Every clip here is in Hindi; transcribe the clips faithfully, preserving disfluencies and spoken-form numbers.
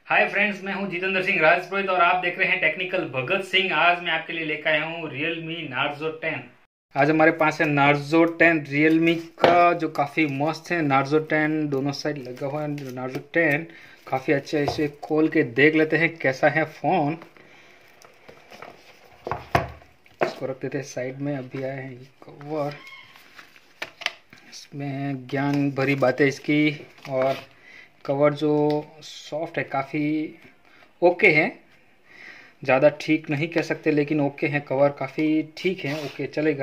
हाय फ्रेंड्स, मैं हूं जितेंद्र सिंह राजपुरोहित और आप देख रहे हैं टेक्निकल भगत सिंह। आज मैं आपके लिए लेकर आया हूं Realme Narzo टेन। आज हमारे पास है Narzo टेन Realme का, जो काफ़ी मस्त है। Narzo टेन दोनों साइड लगा हुआ है। Narzo टेन काफ़ी अच्छा है। इसे खोल के देख लेते हैं कैसा है फ़ोन। इसको रख देते हैं साइड में। अभी आया है कवर, इसमें ज्ञान भरी बातें इसकी। और कवर जो सॉफ्ट है, काफ़ी ओके है। ज़्यादा ठीक नहीं कह सकते लेकिन ओके है। कवर काफ़ी ठीक है, ओके चलेगा।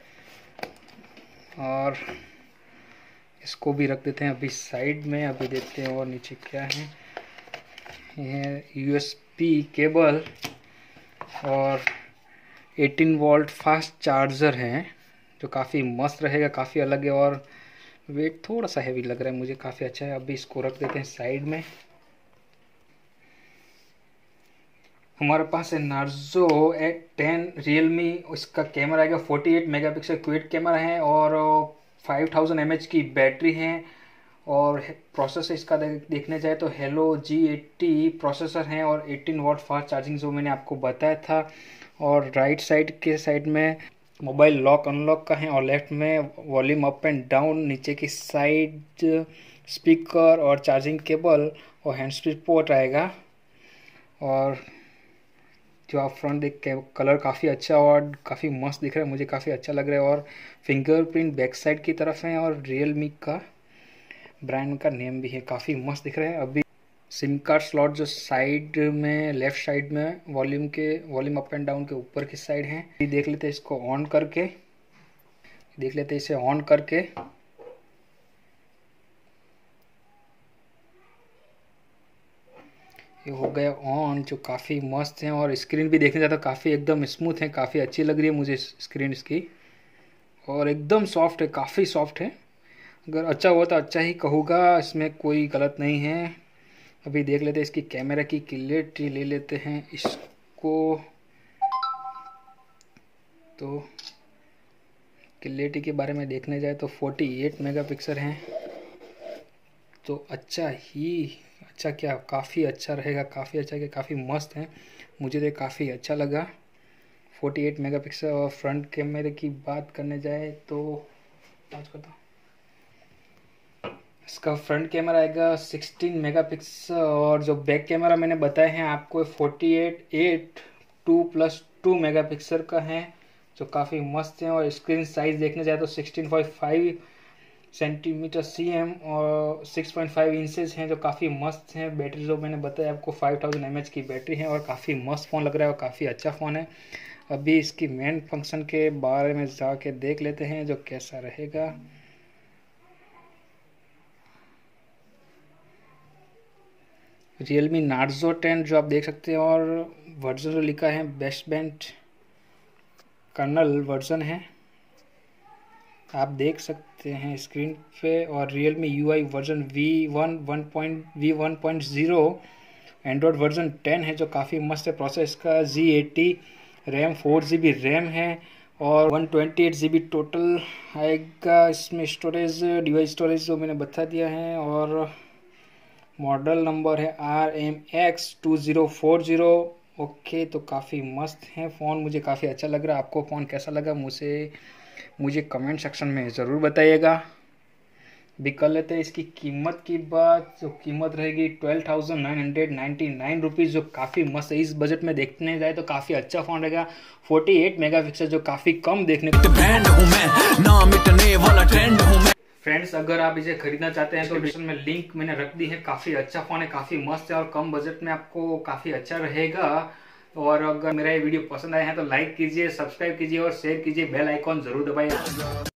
और इसको भी रख देते हैं अभी साइड में। अभी देखते हैं और नीचे क्या है। ये यूएसबी केबल और अठारह वोल्ट फास्ट चार्जर है, जो काफ़ी मस्त रहेगा, काफ़ी अलग है। और वेट थोड़ा सा हैवी लग रहा है मुझे, काफ़ी अच्छा है। अभी इसको रख देते हैं साइड में। हमारे पास है Narzo टेन Realme। इसका कैमरा आएगा अड़तालीस मेगापिक्सल क्विड कैमरा है और पाँच हज़ार एम ए एच की बैटरी है। और प्रोसेसर इसका देखने जाए तो हेलो जी एटी प्रोसेसर है और अठारह वाट फास्ट चार्जिंग, जो मैंने आपको बताया था। और राइट साइड के साइड में मोबाइल लॉक अनलॉक का है और लेफ्ट में वॉल्यूम अप एंड डाउन। नीचे की साइड स्पीकर और चार्जिंग केबल और हैंड फ्री पोर्ट आएगा। और जो आप फ्रंट देख के कलर काफ़ी अच्छा और काफ़ी मस्त दिख रहा है, मुझे काफ़ी अच्छा लग रहा है। और फिंगरप्रिंट बैक साइड की तरफ है और Realme का ब्रांड का नेम भी है, काफ़ी मस्त दिख रहा है। अभी सिम कार्ड स्लॉट जो साइड में लेफ्ट साइड में वॉल्यूम के वॉल्यूम अप एंड डाउन के ऊपर की साइड है। देख लेते हैं इसको ऑन करके, देख लेते हैं इसे ऑन करके। ये हो गया ऑन, जो काफ़ी मस्त है। और स्क्रीन भी देखने जाता काफ़ी एकदम स्मूथ है, काफ़ी अच्छी लग रही है मुझे स्क्रीन इसकी। और एकदम सॉफ्ट है, काफ़ी सॉफ्ट है। अगर अच्छा हुआ तो अच्छा ही कहूँगा, इसमें कोई गलत नहीं है। अभी देख लेते हैं इसकी कैमरा की क्लियरिटी, ले लेते हैं इसको। तो क्लियरिटी के बारे में देखने जाए तो अड़तालीस मेगापिक्सल है, तो अच्छा ही अच्छा क्या काफ़ी अच्छा रहेगा, काफ़ी अच्छा क्या काफ़ी मस्त है। मुझे तो काफ़ी अच्छा लगा अड़तालीस मेगापिक्सल। और फ्रंट कैमरे की बात करने जाए तो पाँच करता हूँ, इसका फ्रंट कैमरा आएगा सोलह मेगापिक्सल। और जो बैक कैमरा मैंने बताए हैं आपको अड़तालीस eight two plus two megapixel का है, जो काफ़ी मस्त है। और स्क्रीन साइज देखने जाए तो सोलह पॉइंट पाँच सेंटीमीटर सी एम और छह पॉइंट पाँच इंचेस हैं, जो काफ़ी मस्त हैं। बैटरी जो मैंने बताया आपको पाँच हज़ार एम ए एच की बैटरी है और काफ़ी मस्त फ़ोन लग रहा है और काफ़ी अच्छा फ़ोन है। अभी इसकी मेन फंक्शन के बारे में जाके देख लेते हैं जो कैसा रहेगा। Realme Narzo टेन जो आप देख सकते हैं, और वर्जन जो लिखा है बेस्ट बैंड कर्नल वर्जन है, आप देख सकते हैं स्क्रीन पे। और Realme U I version V one V one point zero, Android version ten है, जो काफ़ी मस्त है। प्रोसेसर इसका G eighty, RAM four G B RAM है और one twenty eight G B total आएगा। इसमें स्टोरेज डिवाइस स्टोरेज जो मैंने बता दिया है। और मॉडल नंबर है R M X two zero four zero. Okay, तो काफ़ी मस्त है फ़ोन, मुझे काफ़ी अच्छा लग रहा है। आपको फ़ोन कैसा लगा मुझे मुझे कमेंट सेक्शन में ज़रूर बताइएगा। भी कर लेते हैं इसकी कीमत की बात। जो कीमत रहेगी twelve thousand nine hundred ninety nine rupees, जो काफ़ी मस्त है। इस बजट में देखने जाए तो काफ़ी अच्छा फ़ोन रहेगा। अड़तालीस मेगापिक्सल, जो काफ़ी कम देखने को फ्रेंड्स, अगर आप इसे खरीदना चाहते हैं तो डिस्क्रिप्शन में लिंक मैंने रख दी है। काफ़ी अच्छा फ़ोन है, काफ़ी मस्त है और कम बजट में आपको काफ़ी अच्छा रहेगा। और अगर मेरा ये वीडियो पसंद आया है तो लाइक कीजिए, सब्सक्राइब कीजिए और शेयर कीजिए। बेल आइकॉन जरूर दबाइए।